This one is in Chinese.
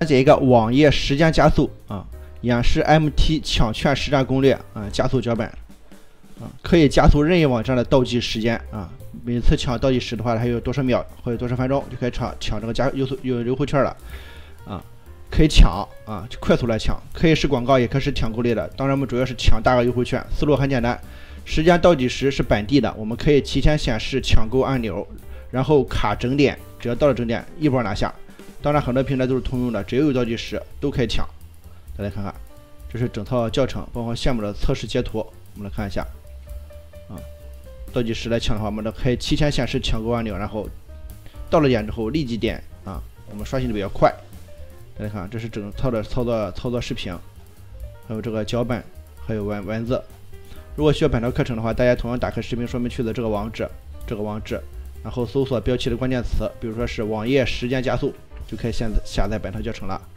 解一个网页时间加速啊，演示 MT 抢券实战攻略啊，加速脚本啊，可以加速任意网站的倒计时间啊。每次抢倒计时的话，还有多少秒或者多少分钟就可以抢这个优惠券了啊。可以抢啊，快速来抢，可以是广告，也可以是抢购类的。当然，我们主要是抢大额优惠券，思路很简单。时间倒计时是本地的，我们可以提前显示抢购按钮，然后卡整点，只要到了整点一波拿下。当然，很多平台都是通用的，只要有倒计时都可以抢。大家看看，这是整套教程，包括项目的测试截图，我们来看一下啊。倒计时来抢的话，我们可以提前显示抢购按钮，然后到了点之后立即点啊，我们刷新的比较快。大家看，这是整套的操作视频，还有这个脚本，还有文字。如果需要本套课程的话，大家同样打开视频说明区的这个网址，然后搜索标题的关键词，比如说是网页时间加速，就可以下载本套教程了。